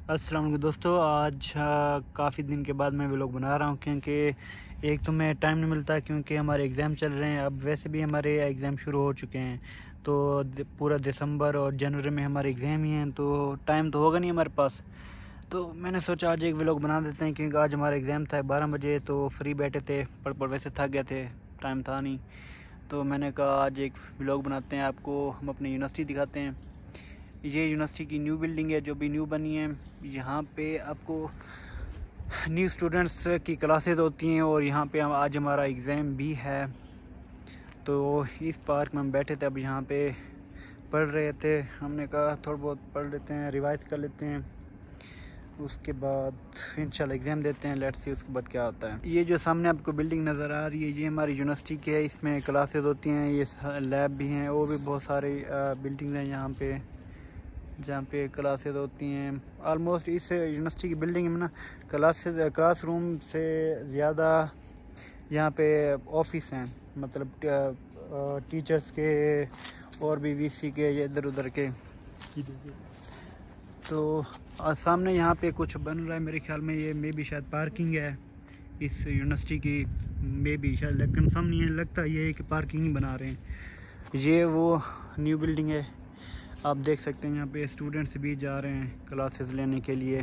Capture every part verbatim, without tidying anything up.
अस्सलाम वालेकुम दोस्तों, आज काफ़ी दिन के बाद मैं व्लॉग बना रहा हूँ क्योंकि एक तो मैं टाइम नहीं मिलता क्योंकि हमारे एग्ज़ाम चल रहे हैं। अब वैसे भी हमारे एग्ज़ाम शुरू हो चुके हैं, तो पूरा दिसंबर और जनवरी में हमारे एग्ज़ाम ही हैं, तो टाइम तो होगा नहीं हमारे पास। तो मैंने सोचा आज एक व्लॉग बना देते हैं क्योंकि आज हमारा एग्ज़ाम था बारह बजे, तो फ्री बैठे थे, पढ़ पढ़ वैसे थक गए थे, टाइम था नहीं। तो मैंने कहा आज एक व्लॉग बनाते हैं, आपको हम अपनी यूनिवर्सिटी दिखाते हैं। ये यूनिवर्सिटी की न्यू बिल्डिंग है जो भी न्यू बनी है। यहाँ पे आपको न्यू स्टूडेंट्स की क्लासेस होती हैं और यहाँ पे हम आज हमारा एग्ज़ाम भी है। तो इस पार्क में हम बैठे थे, अब यहाँ पे पढ़ रहे थे। हमने कहा थोड़ा बहुत पढ़ लेते हैं, रिवाइज कर लेते हैं, उसके बाद इंशाल्लाह एग्ज़ाम देते हैं। लेट्स सी उसके बाद क्या होता है। ये जो सामने आपको बिल्डिंग नज़र आ रही है ये हमारी यूनिवर्सिटी की है, इसमें क्लासेस होती हैं, ये लैब भी हैं और भी बहुत सारे बिल्डिंग हैं यहाँ पे जहाँ पे क्लासेस होती हैं। ऑलमोस्ट इस यूनिवर्सिटी की बिल्डिंग में ना क्लासेस क्लासरूम से ज़्यादा यहाँ पे ऑफिस हैं, मतलब टीचर्स के और भी वीसी के, ये इधर उधर के। तो आ, सामने यहाँ पे कुछ बन रहा है, मेरे ख्याल में ये मे भी शायद पार्किंग है इस यूनिवर्सिटी की, मे भी शायद, लेकिन कंफर्म नहीं है, लगता ये है कि पार्किंग ही बना रहे हैं। ये वो न्यू बिल्डिंग है, आप देख सकते हैं यहाँ पे स्टूडेंट्स भी जा रहे हैं क्लासेस लेने के लिए।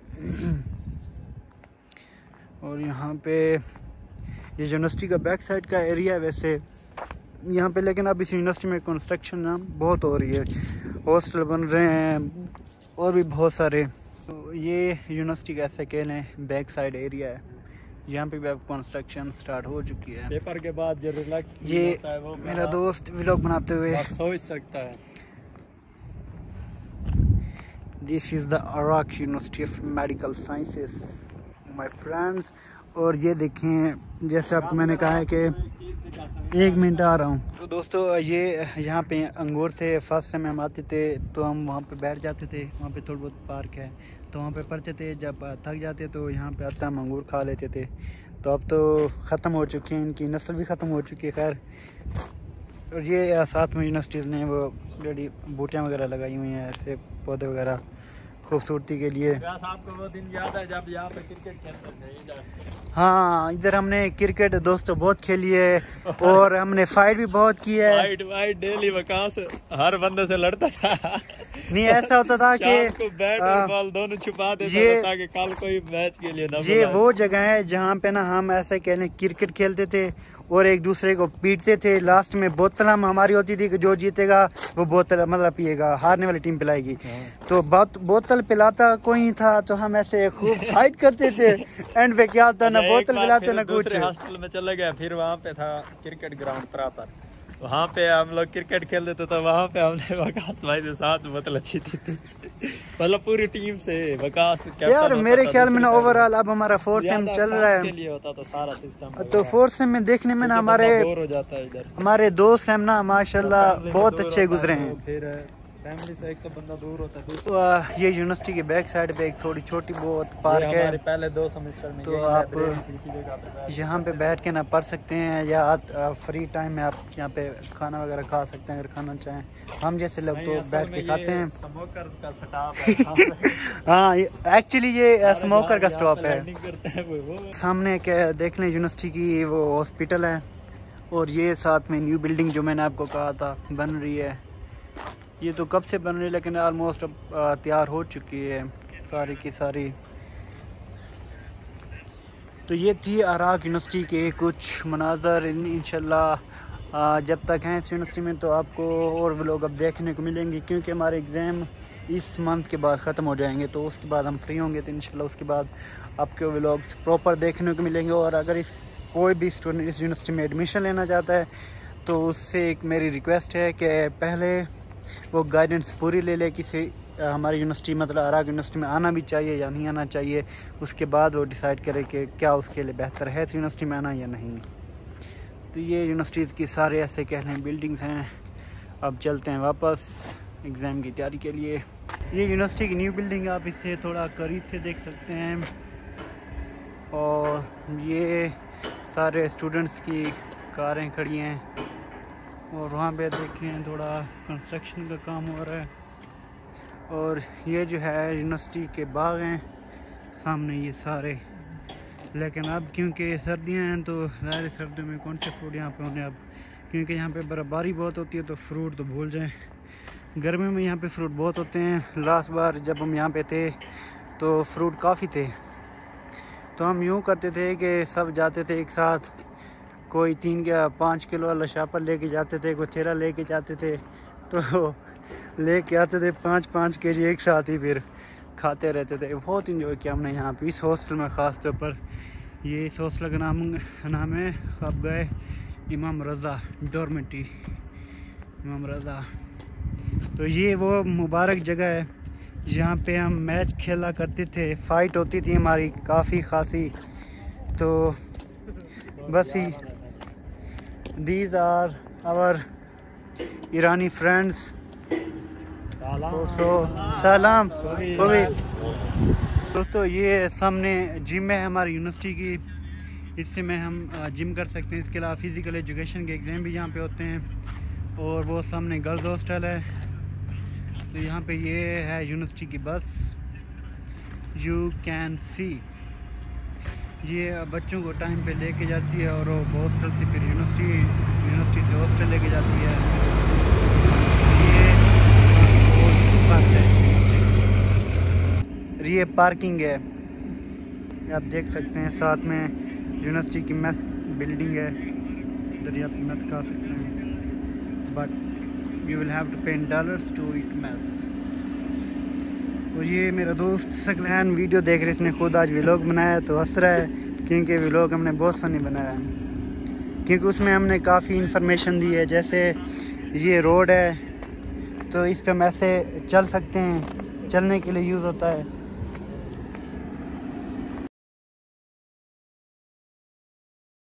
और यहाँ पे ये यूनिवर्सिटी का बैक साइड का एरिया है वैसे यहाँ पे, लेकिन अब इस यूनिवर्सिटी में कंस्ट्रक्शन ना बहुत हो रही है, हॉस्टल बन रहे हैं और भी बहुत सारे। तो ये यूनिवर्सिटी का ऐसे कह लें बैक साइड एरिया है, यहाँ पे भी अब कंस्ट्रक्शन स्टार्ट हो चुकी है। पेपर के बाद जो रिलैक्स ये होता है वो मेरा दोस्त व्लॉग बनाते हुए सोच सकता है। This is the Arak university of medical sciences my friends. और ये देखें, जैसे आपको मैंने कहा है कि एक मिनट आ रहा हूँ। तो दोस्तों ये यहाँ पे अंगूर थे, फर्स्ट से हम आते थे तो हम वहाँ पे बैठ जाते थे, वहाँ पे थोड़ा बहुत पार्क है तो वहाँ पे पढ़ते थे। जब थक जाते तो यहाँ पे आते हम अंगूर खा लेते थे। तो अब तो ख़त्म हो चुके हैं, इनकी नस्ल भी ख़त्म हो चुकी है खैर। और ये साथ में यूनिवर्सिटीज़ ने वो बड़ी बूटियाँ वगैरह लगाई हुई हैं, ऐसे पौधे वगैरह खूबसूरती के लिए। आपको वो दिन याद है जब यहाँ पे क्रिकेट खेलते थे इधर? हाँ, इधर हमने क्रिकेट दोस्तों बहुत खेली है और हमने फाइट भी बहुत की है। फाइट फाइट डेली वकास हर बंदे से लड़ता था। नहीं ऐसा होता था कि बैट और बॉल दोनों छुपा देते थे ताकि कल कोई मैच के लिए ना। ये वो जगह है जहाँ पे ना हम ऐसे कहने क्रिकेट खेलते थे और एक दूसरे को पीटते थे। लास्ट में बोतल हम हमारी होती थी कि जो जीतेगा वो बोतल मतलब पिएगा, हारने वाली टीम पिलाएगी। तो बहुत बोतल पिलाता कोई नहीं था तो हम ऐसे खूब फाइट करते थे। एंड पे क्या होता ना बोतल पिलाते ना कुछ। हॉस्टल में चले गए, फिर वहाँ पे था क्रिकेट ग्राउंड प्रॉपर, वहाँ पे हम लोग क्रिकेट खेलते थे तो वहाँ पे हमने वकास भाई से साथ बोतल अच्छी थी मतलब पूरी टीम से वकास यार मेरे ख्याल में ना ओवरऑल अब हमारा फोर्थ सेम चल रहा है के लिए होता था सारा सिस्टम। तो फोर्थ सेम में देखने में ना हमारे बोर हो जाता है इधर। हमारे दो सेम ना माशाल्लाह बहुत अच्छे गुजरे हैं। फिर फैमिली से एक तो बंदा दूर होता है। तो ये यूनिवर्सिटी के बैक साइड पे एक थोड़ी छोटी बहुत पार्क है, पहले दो सेमेस्टर में, तो आप यहाँ पे बैठ के ना पढ़ सकते हैं या फ्री टाइम में आप यहाँ पे खाना वगैरह खा सकते हैं अगर खाना चाहें। हम जैसे लोग तो बैठ के खाते हैं। स्मोकर का स्टॉप है। हाँ एक्चुअली ये स्मोकर का स्टॉप है। सामने क्या देख लें यूनिवर्सिटी की वो हॉस्पिटल है और ये साथ में न्यू बिल्डिंग जो मैंने आपको कहा था बन रही है। ये तो कब से बन रही है लेकिन ऑलमोस्ट अब तैयार हो चुकी है सारी की सारी। तो ये थी अराक यूनिवर्सिटी के कुछ मनाजर। इंशाल्लाह जब तक हैं इस यूनिवर्सिटी में तो आपको और व्लॉग अब देखने को मिलेंगे क्योंकि हमारे एग्ज़ाम इस मंथ के बाद ख़त्म हो जाएंगे, तो उसके बाद हम फ्री होंगे तो इंशाल्लाह उसके बाद आपके व्लॉग्स प्रॉपर देखने को मिलेंगे। और अगर इस कोई भी स्टूडेंट इस यूनिवर्सिटी में एडमिशन लेना चाहता है तो उससे एक मेरी रिक्वेस्ट है कि पहले वो गाइडेंस पूरी ले ले किसी हमारी यूनिवर्सिटी मतलब अराक यूनिवर्सिटी में आना भी चाहिए या नहीं आना चाहिए, उसके बाद वो डिसाइड करे कि क्या उसके लिए बेहतर है इस यूनिवर्सिटी में आना या नहीं। तो ये यूनिवर्सिटीज़ की सारे ऐसे कह लें बिल्डिंग्स हैं। अब चलते हैं वापस एग्ज़ाम की तैयारी के लिए। ये यूनिवर्सिटी की न्यू बिल्डिंग, आप इसे थोड़ा करीब से देख सकते हैं। और ये सारे स्टूडेंट्स की कारें खड़ी हैं और वहाँ पे देखें थोड़ा कंस्ट्रक्शन का काम हो रहा है। और ये जो है यूनिवर्सिटी के बाग हैं सामने ये सारे। लेकिन अब क्योंकि सर्दियां हैं तो ज़ाहिर सर्दियों में कौन से फ्रूट यहाँ पे होने अब, क्योंकि यहाँ पे बर्फ़बारी बहुत होती है तो फ्रूट तो भूल जाएं। गर्मी में यहाँ पे फ्रूट बहुत होते हैं। लास्ट बार जब हम यहाँ पे थे तो फ्रूट काफ़ी थे, तो हम यूँ करते थे कि सब जाते थे एक साथ, कोई तीन या पाँच किलो वाला शापर लेके जाते थे, कोई तेरह लेके जाते थे, तो लेके आते थे पाँच पाँच के जी एक साथ ही, फिर खाते रहते थे। बहुत इंजॉय किया हमने यहाँ पे इस हॉस्टल में ख़ास तौर पर। ये इस हॉस्टल का नाम नाम है अब गए इमाम रज़ा डॉर्मेट्री, इमाम रज़ा। तो ये वो मुबारक जगह है जहाँ पे हम मैच खेला करते थे, फ़ाइट होती थी हमारी काफ़ी खासी। तो बस ही these are our Irani friends. So सलाम दोस्तों, ये सामने जिम है हमारी यूनिवर्सिटी की, इससे में हम जिम कर सकते हैं। इसके अलावा फ़िज़िकल एजुकेशन के एग्ज़ाम भी यहाँ पे होते हैं। और वो सामने गर्ल्स हॉस्टल है। तो यहाँ पे ये है यूनिवर्सिटी की बस, यू कैन सी। ये बच्चों को टाइम पे लेके जाती है और वो हॉस्टल से फिर यूनिवर्सिटी यूनिवर्सिटी से हॉस्टल लेके जाती है। ये बस है, ये पार्किंग है, आप देख सकते हैं। साथ में यूनिवर्सिटी की मेस बिल्डिंग है, इधर आप मेस खा सकते हैं, but you will have to pay dollars to eat mess. और ये मेरा दोस्त सकलैन वीडियो देख रहे, इसने खुद आज व्लॉग बनाया तो हंस रहा है, क्योंकि व्लॉग हमने बहुत फनी बनाया है, क्योंकि उसमें हमने काफ़ी इन्फॉर्मेशन दी है। जैसे ये रोड है तो इस पर हम ऐसे चल सकते हैं, चलने के लिए यूज़ होता है।